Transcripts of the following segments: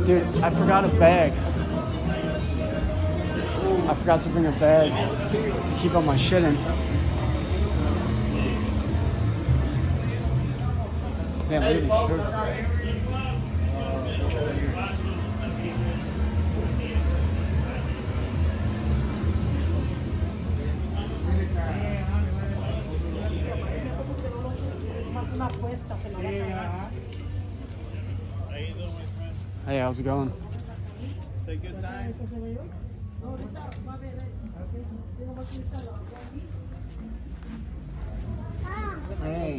Dude, I forgot a bag. I forgot to bring a bag to keep all my shit in. Damn, look at these shirts. Hey, how's it going? Take your time. Hey.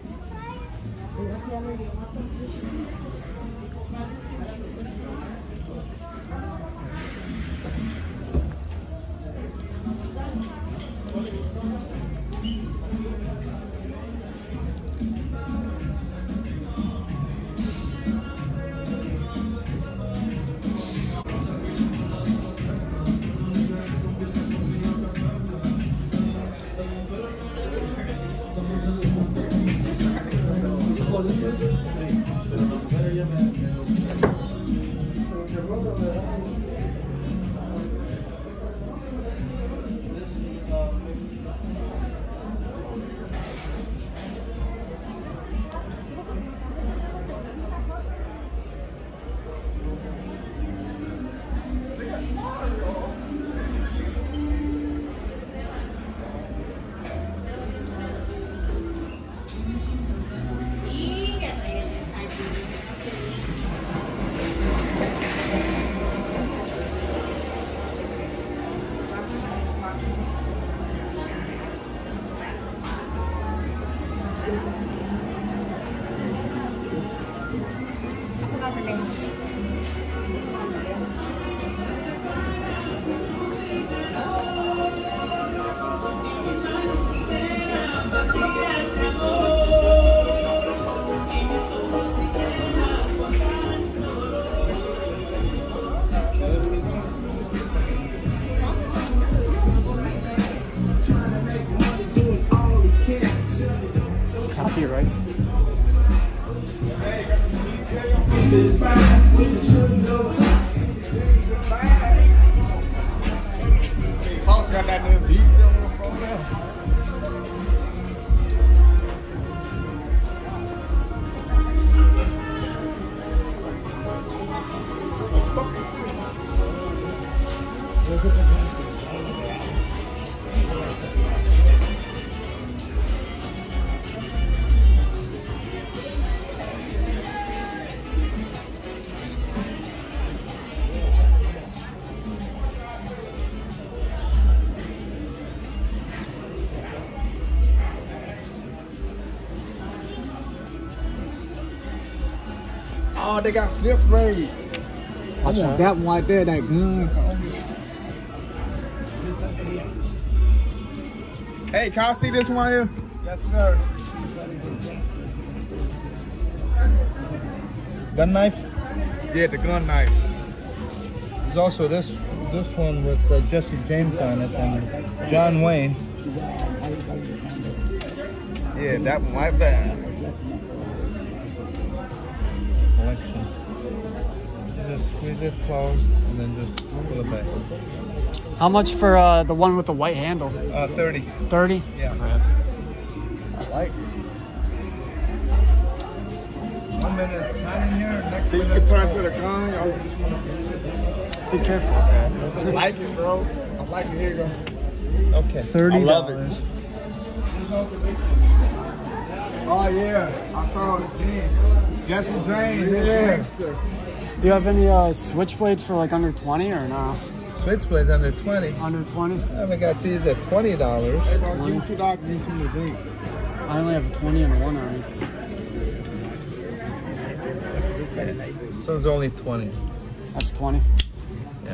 Copy, right? Paul's got that new beat on the program. Oh, they got slip raid. I want that one right there, that gun. Hey, can I see this one here? Yes, sir. Gun knife? Yeah, the gun knife. There's also this one with Jesse James on it and John Wayne. Yeah, that one right there. Collection. You just squeeze it closed and then just pull it back. How much for the one with the white handle? 30. 30? Yeah. Right. I like it. 1 minute, it's not in here. Next so you can turn to the gun. Y'all just be careful. I like it, bro. I like it. Here you go. Okay. $30. I love it. Oh yeah, I saw it. Jesse James. Yeah. Do you have any switchblades for like under 20 or no? Switchblades under 20. Under 20? I haven't got these at $20. $22. I only have a 20 and a 1 on me. So it's only 20. That's 20. Yeah.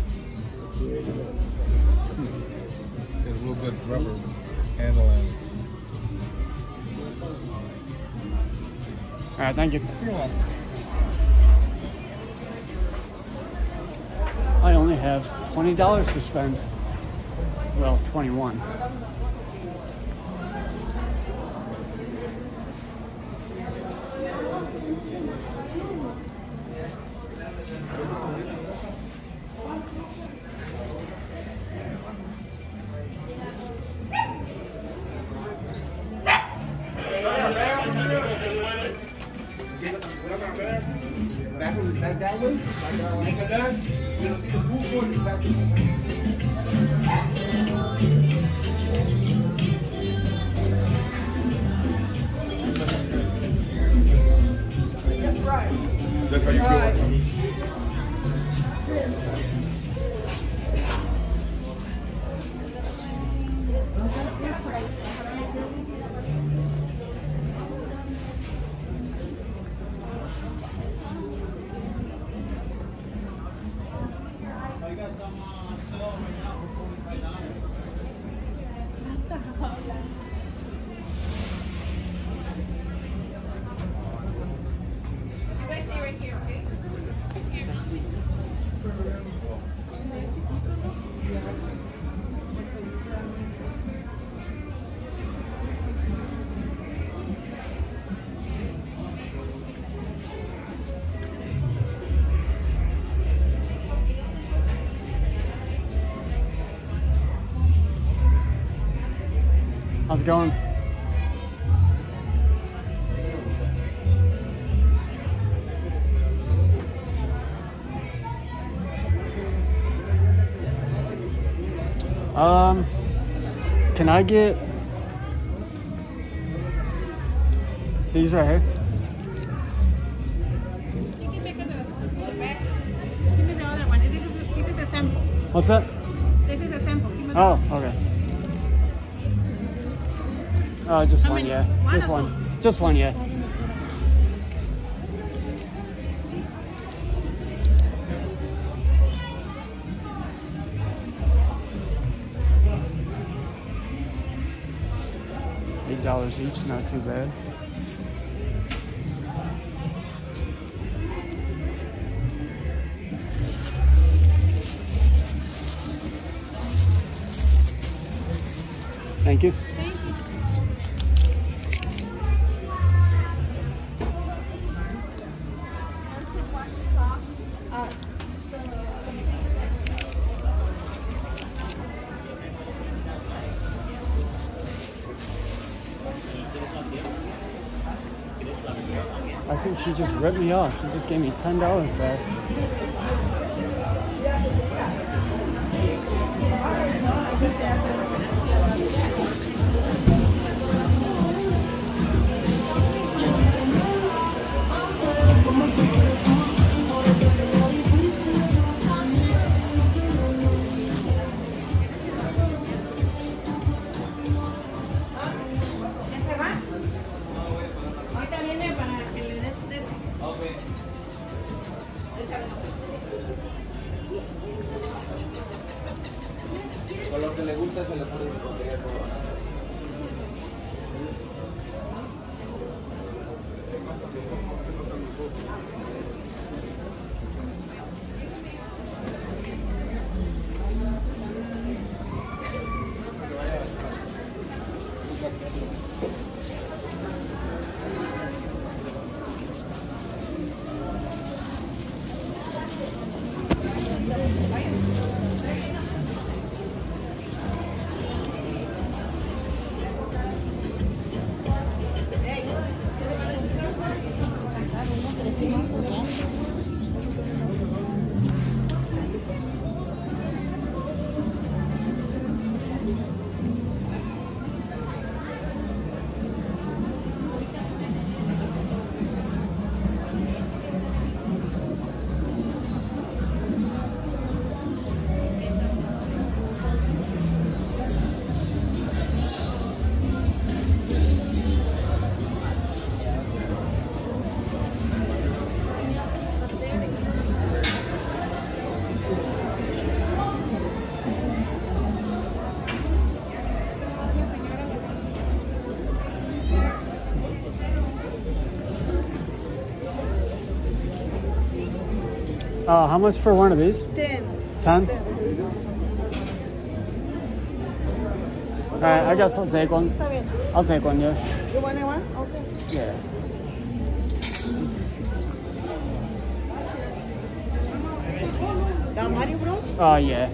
There's a little bit of rubber handle on it. All right, thank you. You're welcome. I only have $20 to spend. Well, 21. That's how you feel. How's it going? Can I get these right here? You can take the back. Give me the other one. This is a sample. What's that? This is a sample. Give me the Oh, okay. Just How one, many? yeah. One Just or one. Just one, yeah. $8 each, not too bad. Thank you. Thank you. I think she just ripped me off. She just gave me $10 back. Con lo que le gusta se le pone su contenido. How much for one of these? 10. 10? Alright, I guess I'll take one. Está bien. I'll take one, yeah. You want one? Okay. Yeah. The Mario Bros? Yeah.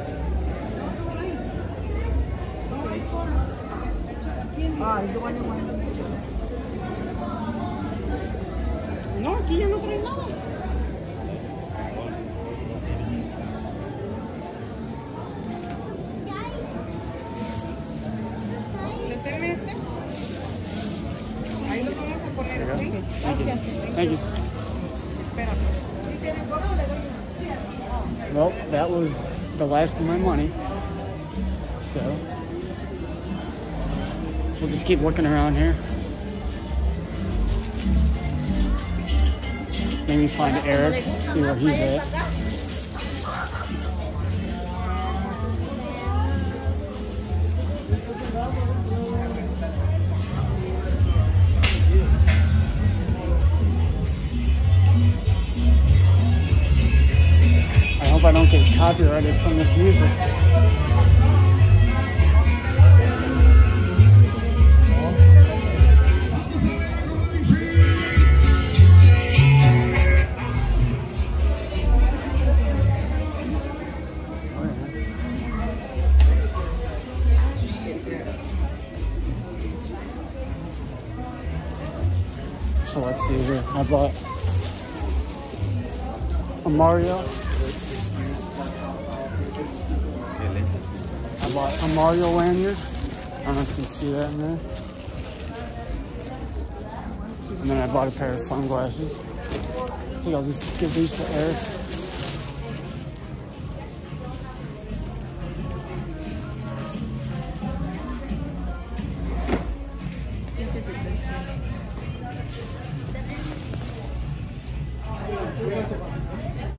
You want one? No, aquí ya no trae nada. Well, that was the last of my money. So we'll just keep looking around here. Maybe find Eric, see where he's at. I hope I don't get copyrighted from this music. So let's see here. I bought a Mario. I bought a Mario lanyard. I don't know if you can see that in there. And then I bought a pair of sunglasses. I think I'll just give these to Eric.